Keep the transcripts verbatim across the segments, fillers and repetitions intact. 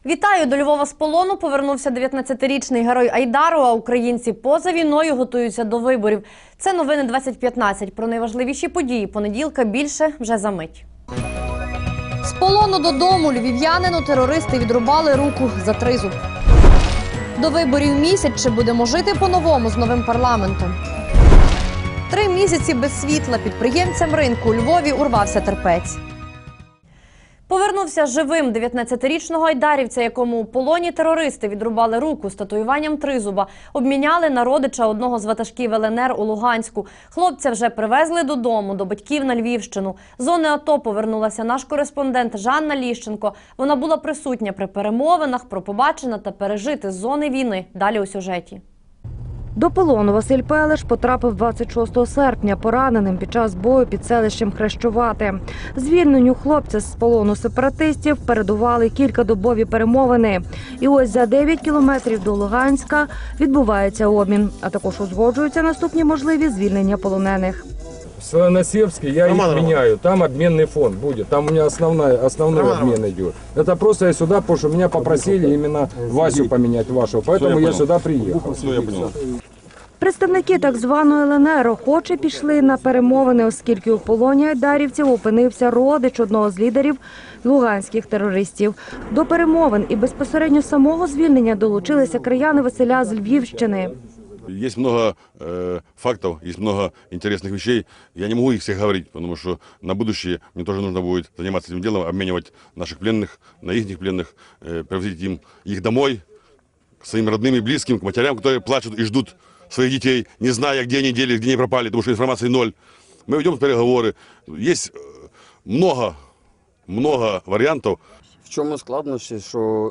Вітаю! До Львова з полону повернувся дев'ятнадцятирічний герой Айдару, а українці поза війною готуються до виборів. Це новини двадцять п'ятнадцять. Про найважливіші події понеділка більше вже за мить. З полону додому львів'янину терористи відрубали руку за тризуб. До виборів місяць, чи будемо жити по-новому з новим парламентом. Три місяці без світла підприємцям ринку у Львові урвався терпець. Повернувся живим дев'ятнадцятирічного айдарівця, якому у полоні терористи відрубали руку з татуюванням тризуба, обміняли на родича одного з ватажків ел ен ер у Луганську. Хлопця вже привезли додому, до батьків на Львівщину. З зони АТО повернулася наш кореспондент Жанна Ліщенко. Вона була присутня при перемовинах про побачене та пережити з зони війни. Далі у сюжеті. До полону Василь Пелеш потрапив двадцять шостого серпня пораненим під час бою під селищем Хрещувате. Звільненню хлопця з полону сепаратистів передували кількадобові перемовини. І ось за дев'ять кілометрів до Луганська відбувається обмін, а також узгоджуються наступні можливі звільнення полонених. В Насевске я их меняю, там обменный фонд будет, там у меня основной, основной обмен идет. Это просто я сюда, потому что меня попросили именно Васю поменять вашего, поэтому я сюда приехал. Представники так званої ел ен ер охоче пішли на перемовини, оскільки у полоні айдарівців опинився родич одного з лідерів луганських терористів. До перемовин і безпосередньо самого звільнення долучилися краяни Василя з Львівщини. Есть много э, фактов, есть много интересных вещей. Я не могу их всех говорить, потому что на будущее мне тоже нужно будет заниматься этим делом, обменивать наших пленных на их пленных, э, привозить им их домой, к своим родным и близким, к матерям, которые плачут и ждут своих детей, не зная, где они делись, где они пропали, потому что информации ноль. Мы ведем переговоры. Есть много, много вариантов. В чому складнощі, що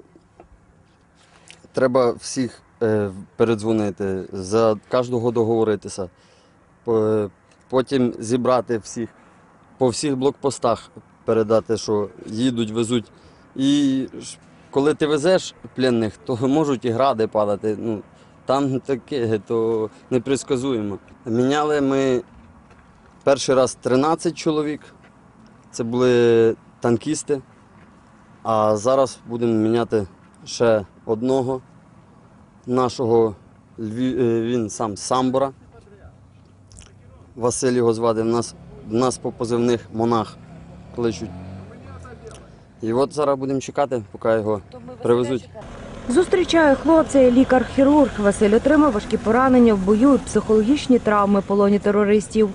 треба всіх передзвонити, за кожного договоритися, потім зібрати всіх, по всіх блокпостах передати, що їдуть, везуть. І коли ти везеш пленних, то можуть і гради падати. Ну, там таке, то непредсказуємо. Міняли ми перший раз тринадцять чоловік, це були танкісти, а зараз будемо міняти ще одного. Нашого, він сам з Самбора, Василь його звати, в нас, в нас по позивних монах кличуть. І от зараз будемо чекати, поки його привезуть. Зустрічає хлопця і лікар-хірург. Василь отримав важкі поранення в бою і психологічні травми в полоні терористів.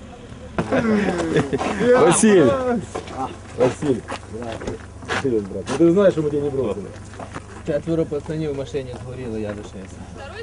Василь! Василь! Привет, брат. Ну, ты знаешь, что мы тебя не бросили? Четверо пацанів в машині згоріли, я лишився.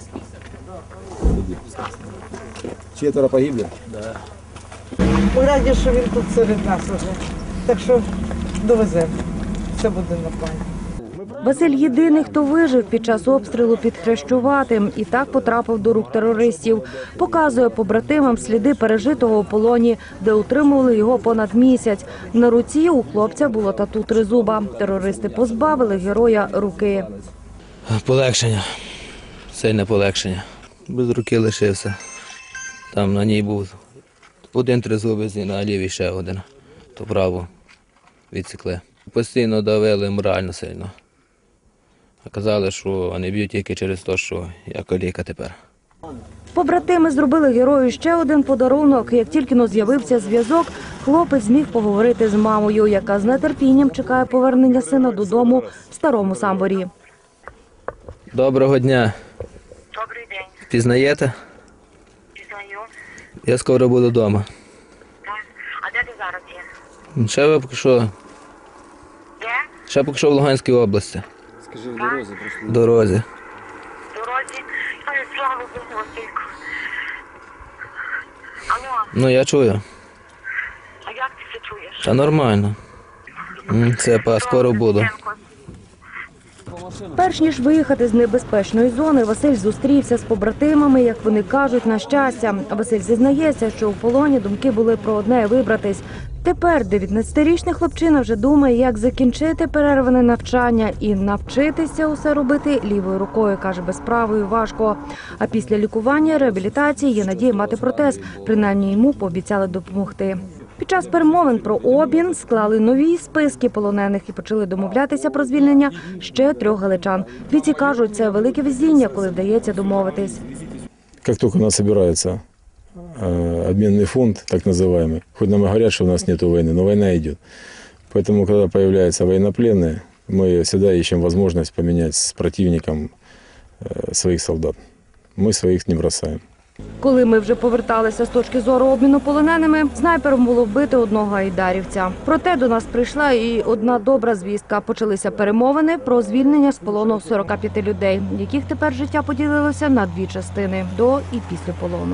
Четверо погибли? Да. Ми раді, що він тут серед нас вже. Так що довеземо. Все буде нормально. Василь єдиний, хто вижив під час обстрілу під Хрещуватим і так потрапив до рук терористів. Показує побратимам сліди пережитого у полоні, де утримували його понад місяць. На руці у хлопця було тату тризуба. Терористи позбавили героя руки. Полегшення. Сильне полегшення. Без руки лишився. Там на ній був один тризубець і на лівій ще один. То праву відсікли. Постійно давили морально сильно. Казали, що вони б'ють тільки через те, що я каліка тепер. Побратими зробили герою ще один подарунок. Як тільки з'явився зв'язок, хлопець зміг поговорити з мамою, яка з нетерпінням чекає повернення сина додому в Старому Самборі. Доброго дня. Добрий день. Пізнаєте? Пізнаю. Я скоро буду вдома. Так. А де ти зараз є? Ще поки що, Де? ще поки що в Луганській області. Скажи, в дорозі пройшли. В дорозі. В дорозі? Ой, слава Богу, Васильку. Алло, Ну, я чую. а як ти це чуєш? Та нормально. М, Це па, скоро буду. Перш ніж виїхати з небезпечної зони, Василь зустрівся з побратимами, як вони кажуть, на щастя. Василь зізнається, що у полоні думки були про одне – вибратись. Тепер дев'ятнадцятирічний хлопчина вже думає, як закінчити перерване навчання і навчитися усе робити лівою рукою, каже, без правої важко. А після лікування, реабілітації є надія мати протез. Принаймні йому пообіцяли допомогти. Під час перемовин про обмін склали нові списки полонених і почали домовлятися про звільнення ще трьох галичан. Бійці кажуть, це велике везіння, коли вдається домовитись. Как только у нас собирается э, обменный фонд, так называемый, хоть нам и говорят, что у нас нет войны, но война идет. Поэтому, когда появляются военнопленные, мы всегда ищем возможность поменять с противником э, своих солдат. Мы своих не бросаем. Коли ми вже поверталися з точки зору обміну полоненими, снайпером було вбито одного айдарівця. Проте до нас прийшла і одна добра звістка. Почалися перемовини про звільнення з полону сорока п'яти людей, яких тепер життя поділилося на дві частини – до і після полону.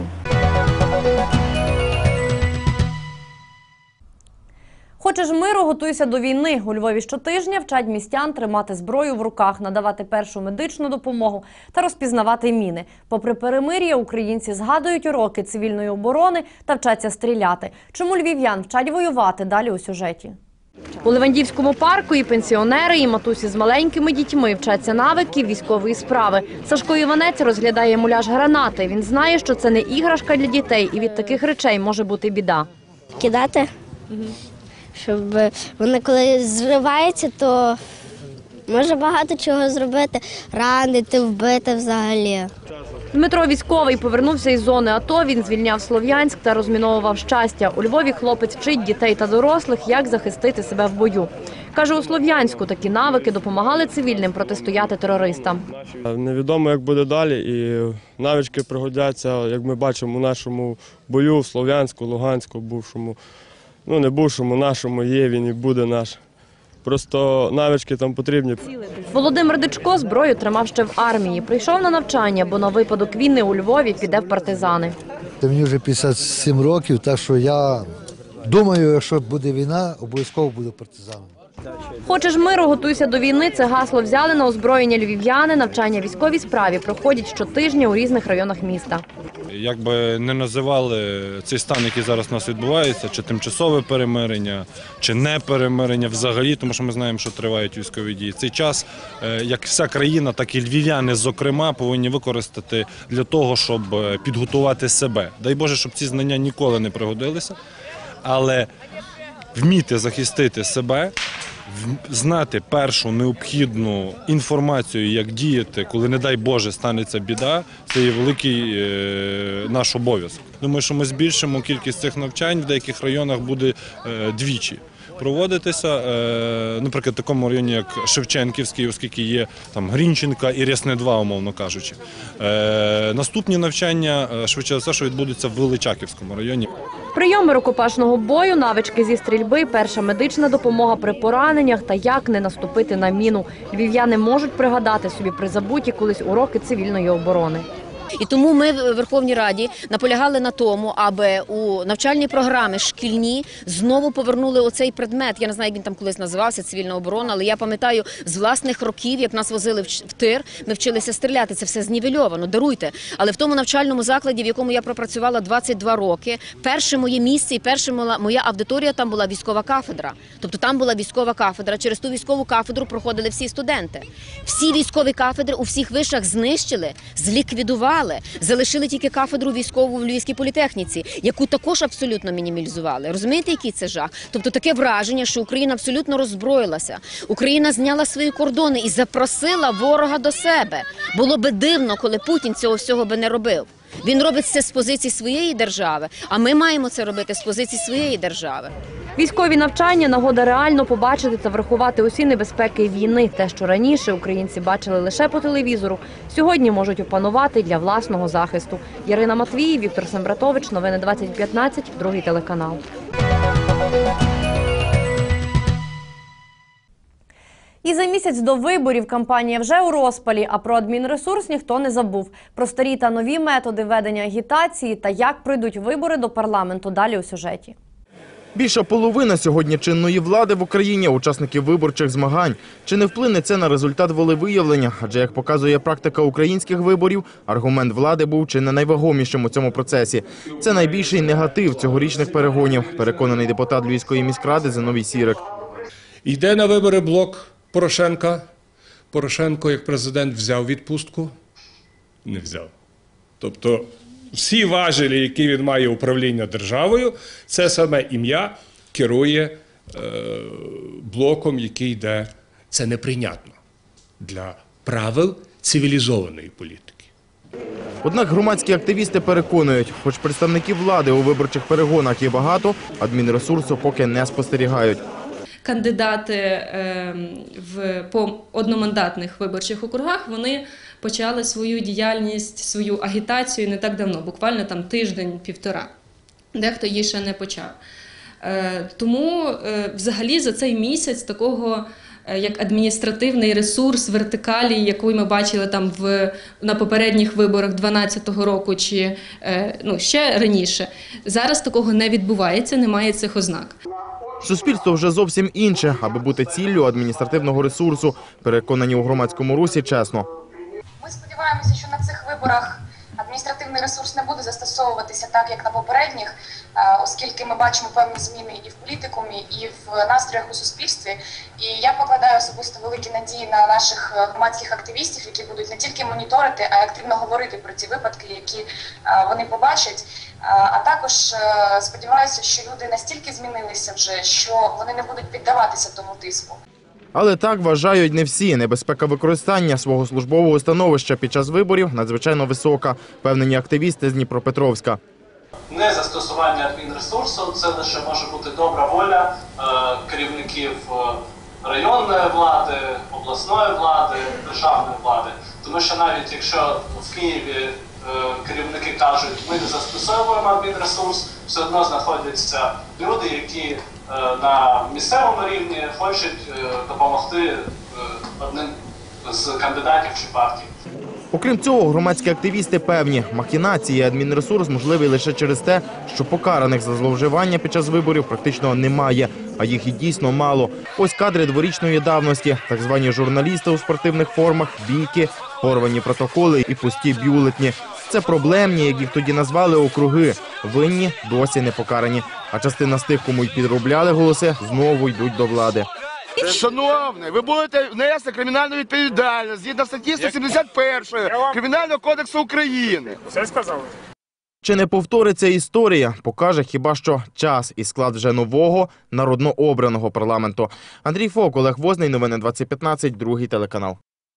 Хочеш миру, готуйся до війни. У Львові щотижня вчать містян тримати зброю в руках, надавати першу медичну допомогу та розпізнавати міни. Попри перемир'я, українці згадують уроки цивільної оборони та вчаться стріляти. Чому львів'ян вчать воювати? Далі у сюжеті. У Левандівському парку і пенсіонери, і матусі з маленькими дітьми вчаться навиків військової справи. Сашко Іванець розглядає муляж гранати. Він знає, що це не іграшка для дітей, і від таких речей може бути біда. Кидати, щоб вони коли зриваються, то може багато чого зробити, ранити, вбити взагалі. Дмитро військовий повернувся із зони АТО, він звільняв Слов'янськ та розміновував Щастя. У Львові хлопець вчить дітей та дорослих, як захистити себе в бою. Каже, у Слов'янську такі навики допомагали цивільним протистояти терористам. Невідомо, як буде далі, і навички пригодяться, як ми бачимо, у нашому бою в Слов'янську, Луганську, бувшому, ну не бувшому, нашому є, він і буде наш. Просто навички там потрібні. Володимир Дичко зброю тримав ще в армії. Прийшов на навчання, бо на випадок війни у Львові піде в партизани. Мені вже п'ятдесят сім років, так що я думаю, якщо буде війна, обов'язково буду партизаном. Хочеш миру, готуйся до війни. Це гасло взяли на озброєння львів'яни. Навчання військовій справі проходять щотижня у різних районах міста. Як би не називали цей стан, який зараз у нас відбувається, чи тимчасове перемирення, чи не перемирення взагалі, тому що ми знаємо, що тривають військові дії. Цей час, як вся країна, так і львів'яни, зокрема, повинні використати для того, щоб підготувати себе. Дай Боже, щоб ці знання ніколи не пригодилися, але вміти захистити себе, знати першу необхідну інформацію, як діяти, коли, не дай Боже, станеться біда, це є великий е, наш обов'язок. Думаю, що ми збільшимо кількість цих навчань, в деяких районах буде е, двічі проводитися. Е, наприклад, в такому районі, як Шевченківський, оскільки є там Грінченка і Рясне два, умовно кажучи. Е, наступні навчання, швидше за все, що відбудуться в Величаківському районі. Прийоми рукопашного бою, навички зі стрільби, перша медична допомога при пораненнях та як не наступити на міну. Львів'яни можуть пригадати собі призабуті колись уроки цивільної оборони. І тому ми в Верховній Раді наполягали на тому, аби у навчальні програми шкільні знову повернули оцей предмет. Я не знаю, як він там колись називався, цивільна оборона, але я пам'ятаю з власних років, як нас возили в тир, ми вчилися стріляти. Це все знівельовано, даруйте. Але в тому навчальному закладі, в якому я пропрацювала двадцять два роки, перше моє місце і перша моя аудиторія там була військова кафедра. Тобто там була військова кафедра. Через ту військову кафедру проходили всі студенти. Всі військові кафедри у всіх вишах знищили, зліквідували. Залишили тільки кафедру військову в Львівській політехніці, яку також абсолютно мінімалізували. Розумієте, який це жах? Тобто таке враження, що Україна абсолютно роззброїлася. Україна зняла свої кордони і запросила ворога до себе. Було би дивно, коли Путін цього всього би не робив. Він робить це з позиції своєї держави, а ми маємо це робити з позиції своєї держави. Військові навчання – нагода реально побачити та врахувати усі небезпеки війни. Те, що раніше українці бачили лише по телевізору, сьогодні можуть опанувати для власного захисту. Ярина Матвій, Віктор Сембратович, новини двадцять п'ятнадцять, другий телеканал. І за місяць до виборів кампанія вже у розпалі, а про адмінресурс ніхто не забув. Про старі та нові методи ведення агітації та як пройдуть вибори до парламенту далі у сюжеті. Більша половина сьогодні чинної влади в Україні – учасників виборчих змагань. Чи не вплине це на результат волевиявлення? Адже, як показує практика українських виборів, аргумент влади був чи не найвагомішим у цьому процесі. Це найбільший негатив цьогорічних перегонів, переконаний депутат Львівської міськради Зиновій Сірик. Йде на вибори блок Порошенка. Порошенко, як президент, взяв відпустку? Не взяв. Тобто всі важелі, які він має управління державою, це саме ім'я керує е, блоком, який йде. Це неприйнятно для правил цивілізованої політики. Однак громадські активісти переконують, хоч представників влади у виборчих перегонах є багато, адмінресурсу поки не спостерігають. Кандидати в, по одномандатних виборчих округах, вони почали свою діяльність, свою агітацію не так давно, буквально там тиждень-півтора. Дехто її ще не почав. Тому взагалі за цей місяць такого як адміністративний ресурс вертикалі, яку ми бачили там в, на попередніх виборах дванадцятого року чи ну, ще раніше, зараз такого не відбувається, немає цих ознак. Суспільство вже зовсім інше, аби бути ціллю адміністративного ресурсу, переконані у громадському русі чесно. Ми сподіваємося, що на цих виборах адміністративний ресурс не буде застосовуватися так, як на попередніх, оскільки ми бачимо певні зміни і в політикумі, і в настроях у суспільстві. І я покладаю особисто великі надії на наших громадських активістів, які будуть не тільки моніторити, а й активно говорити про ті випадки, які вони побачать. А також сподіваюся, що люди настільки змінилися вже, що вони не будуть піддаватися тому тиску. Але так вважають не всі. Небезпека використання свого службового становища під час виборів надзвичайно висока, впевнені активісти з Дніпропетровська. Не застосування адмінресурсу – це лише може бути добра воля керівників районної влади, обласної влади, державної влади. Тому що навіть якщо в Києві керівники кажуть, ми не застосовуємо адмінресурс, все одно знаходяться люди, які на місцевому рівні хочуть допомогти одним з кандидатів чи партій. Окрім цього, громадські активісти певні, махінації і адмінресурс можливий лише через те, що покараних за зловживання під час виборів практично немає, а їх і дійсно мало. Ось кадри дворічної давності, так звані журналісти у спортивних формах, бійки, порвані протоколи і пусті бюлетні. Це проблемні, як їх тоді назвали, округи. Винні досі не покарані. А частина з тих, кому й підробляли голоси, знову йдуть до влади. Шановний, ви будете внести кримінальну відповідальність згідно статті сто сімдесят першої Кримінального кодексу України. Все сказали? Чи не повториться історія, покаже хіба що час і склад вже нового, народно обраного парламенту. Андрій Фок, Олег Возний, новини двадцять п'ятнадцять, другий телеканал.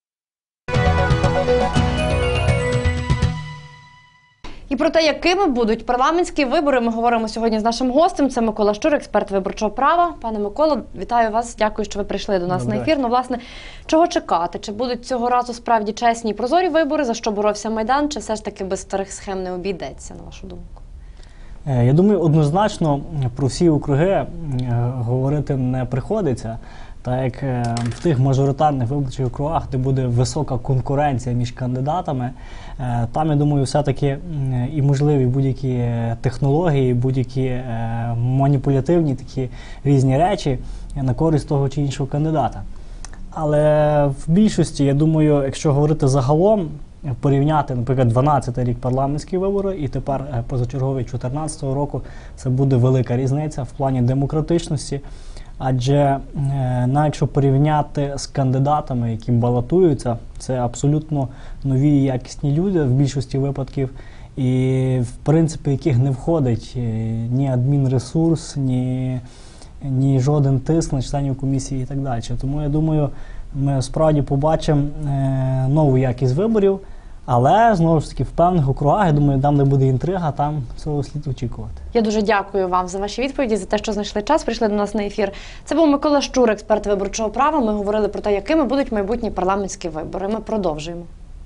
І про те, якими будуть парламентські вибори, ми говоримо сьогодні з нашим гостем. Це Микола Щур, експерт виборчого права. Пане Миколо, вітаю вас. Дякую, що ви прийшли до нас Добре. на ефір. Ну, власне, чого чекати? Чи будуть цього разу справді чесні і прозорі вибори, за що боровся Майдан, чи все ж таки без старих схем не обійдеться, на вашу думку? Я думаю, однозначно про всі округи говорити не приходиться. Так як в тих мажоритарних виборчих округах, де буде висока конкуренція між кандидатами, там, я думаю, все-таки і можливі будь-які технології, будь-які маніпулятивні такі різні речі на користь того чи іншого кандидата. Але в більшості, я думаю, якщо говорити загалом, порівняти, наприклад, дванадцятий рік парламентські вибори і тепер позачерговий чотирнадцятого року, це буде велика різниця в плані демократичності. Адже навіть якщо порівняти з кандидатами, які балотуються, це абсолютно нові і якісні люди в більшості випадків, і в принципі яких не входить ні адмінресурс, ні, ні жоден тиск на членів комісії і так далі. Тому я думаю, ми справді побачимо нову якість виборів, але, знову ж таки, в певних округах, я думаю, там, де буде інтрига, там цього слід очікувати. Я дуже дякую вам за ваші відповіді, за те, що знайшли час, прийшли до нас на ефір. Це був Микола Щур, експерт виборчого права. Ми говорили про те, якими будуть майбутні парламентські вибори. Ми продовжуємо.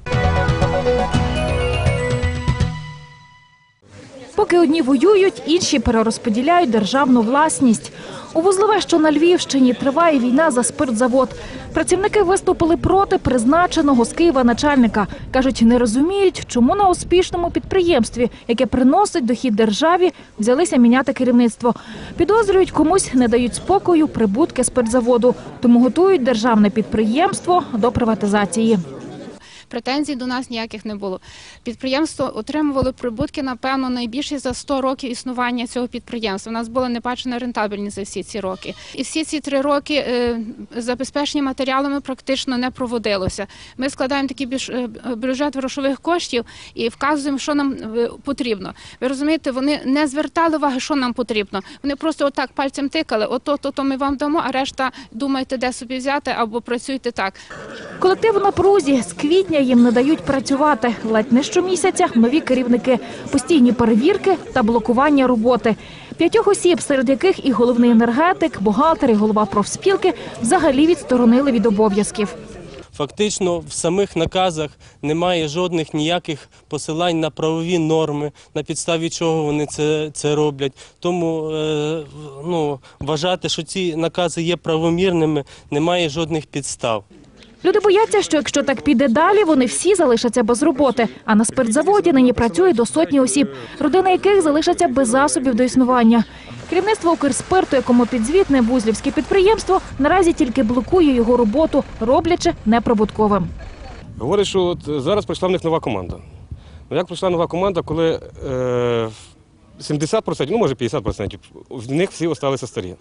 Поки одні воюють, інші перерозподіляють державну власність. У Вузлове, що на Львівщині, триває війна за спиртзавод. Працівники виступили проти призначеного з Києва начальника. Кажуть, не розуміють, чому на успішному підприємстві, яке приносить дохід державі, взялися міняти керівництво. Підозрюють, комусь не дають спокою прибутки спиртзаводу, тому готують державне підприємство до приватизації. Претензій до нас ніяких не було. Підприємство отримувало прибутки, напевно, найбільші за сто років існування цього підприємства. У нас була небачена рентабельність за всі ці роки. І всі ці три роки е, забезпечення матеріалами практично не проводилося. Ми складаємо такий бюджет грошових коштів і вказуємо, що нам потрібно. Ви розумієте, вони не звертали уваги, що нам потрібно. Вони просто отак пальцем тикали, ото, то, то ми вам дамо, а решта думайте, де собі взяти або працюйте так. Колектив у напрузі. З квітня їм не дають працювати. Ледь не щомісяця нові керівники, постійні перевірки та блокування роботи. П'ятьох осіб, серед яких і головний енергетик, бухгалтер і голова профспілки, взагалі відсторонили від обов'язків. Фактично в самих наказах немає жодних ніяких посилань на правові норми, на підставі чого вони це, це роблять. Тому е, ну, вважати, що ці накази є правомірними, немає жодних підстав. Люди бояться, що якщо так піде далі, вони всі залишаться без роботи. А на спиртзаводі нині працює до сотні осіб, родини яких залишаться без засобів до існування. Керівництво Укрспирту, якому підзвітне Бузлівське підприємство, наразі тільки блокує його роботу, роблячи неприбутковим. Говорять, що от зараз прийшла в них нова команда. Ну як прийшла нова команда, коли е, сімдесят відсотків, ну може п'ятдесят відсотків, в них всі залишилися старі.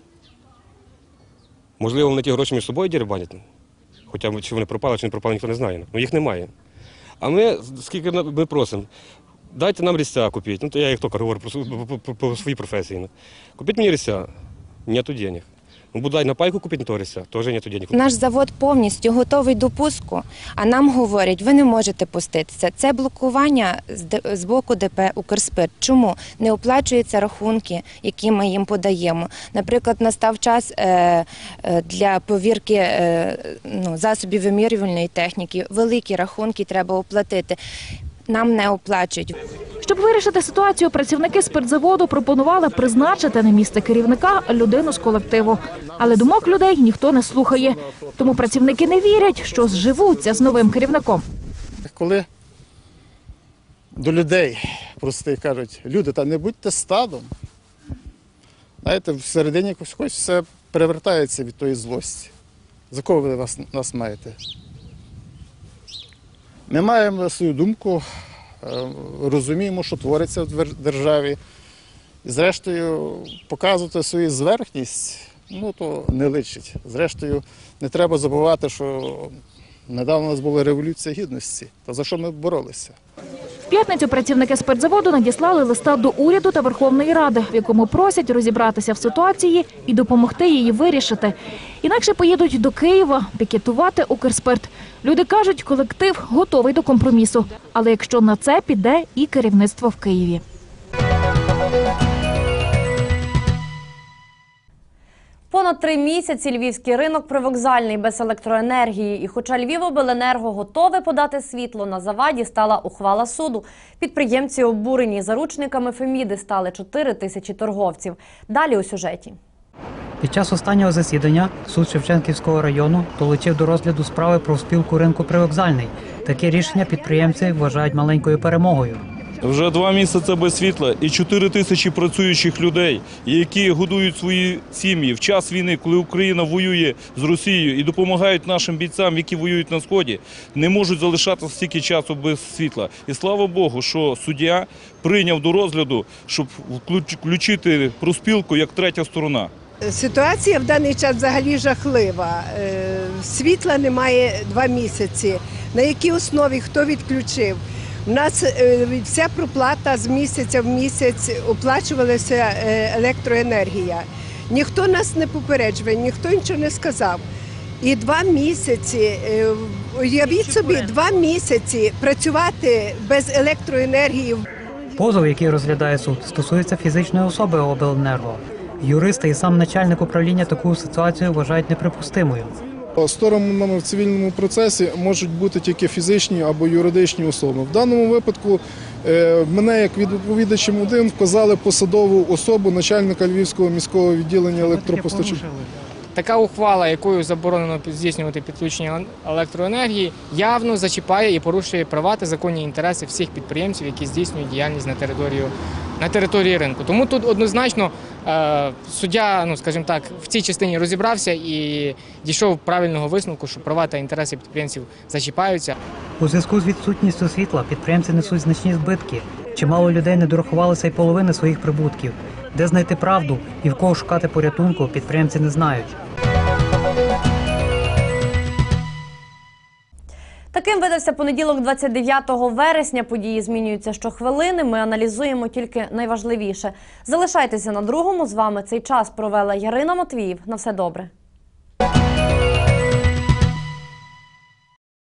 Можливо, вони ті гроші між собою дерибанять. Хоча чи вони пропали, чи не пропали, ніхто не знає. Ну їх немає. А ми, скільки ми просимо, дайте нам різця купити. Ну, то я як токар говорю по, по, по, по своїй професії. Ну. Купіть мені різця, нету денег. Ну, бодай на пайку купити на того різця, теж нету денег. Наш завод повністю готовий до пуску, а нам говорять, ви не можете пуститися. Це блокування з, з боку ДП «Укрспирт». Чому? Не оплачуються рахунки, які ми їм подаємо. Наприклад, настав час е, е, для повірки е, ну, засобів вимірювальної техніки. Великі рахунки треба оплатити. Нам не оплачують. Щоб вирішити ситуацію, працівники спиртзаводу пропонували призначити на місце керівника людину з колективу. Але думок людей ніхто не слухає. Тому працівники не вірять, що зживуться з новим керівником. Коли до людей простих кажуть, люди, та не будьте стадом. Знаєте, всередині якось все перевертається від тої злості. За кого ви вас, нас маєте? Ми маємо свою думку, розуміємо, що твориться в державі. І зрештою, показувати свою зверхність, ну, то не личить. Зрештою, не треба забувати, що недавно у нас була Революція Гідності, та за що ми боролися. В п'ятницю працівники спиртзаводу надіслали листа до уряду та Верховної Ради, в якому просять розібратися в ситуації і допомогти її вирішити. Інакше поїдуть до Києва пікетувати Укрспирт. Люди кажуть, колектив готовий до компромісу. Але якщо на це піде і керівництво в Києві. Понад три місяці львівський ринок привокзальний без електроенергії. І хоча Львівобленерго готове подати світло, на заваді стала ухвала суду. Підприємці обурені. Заручниками Феміди стали чотири тисячі торговців. Далі у сюжеті. Під час останнього засідання суд Шевченківського району долучив до розгляду справи про спілку ринку привокзальний. Таке рішення підприємці вважають маленькою перемогою. Вже два місяці без світла і чотири тисячі працюючих людей, які годують свої сім'ї в час війни, коли Україна воює з Росією і допомагають нашим бійцям, які воюють на Сході, не можуть залишатися стільки часу без світла. І слава Богу, що суддя прийняв до розгляду, щоб включити профспілку як третя сторона. Ситуація в даний час взагалі жахлива. Світла немає два місяці. На якій основі, хто відключив? У нас вся проплата з місяця в місяць оплачувалася електроенергія. Ніхто нас не попереджував, ніхто нічого не сказав. І два місяці, уявіть собі, два місяці працювати без електроенергії. Позов, який розглядає суд, стосується фізичної особи обленерго. Юристи і сам начальник управління таку ситуацію вважають неприпустимою. Сторонами в цивільному процесі можуть бути тільки фізичні або юридичні особи. В даному випадку мене, як відповідачем один, вказали посадову особу начальника Львівського міського відділення електропостачання. Така ухвала, якою заборонено здійснювати підключення електроенергії, явно зачіпає і порушує права та законні інтереси всіх підприємців, які здійснюють діяльність на території на території ринку. Тому тут однозначно е, суддя, ну скажімо так, в цій частині розібрався і дійшов правильного висновку, що права та інтереси підприємців зачіпаються. У зв'язку з відсутністю світла підприємці несуть значні збитки. Чимало людей не дорахувалися й половини своїх прибутків. Де знайти правду і в кого шукати порятунку, підприємці не знають. Таким видався понеділок двадцять дев'ятого вересня. Події змінюються щохвилини. Ми аналізуємо тільки найважливіше. Залишайтеся на Другому. З вами цей час провела Ярина Матвіїв. На все добре.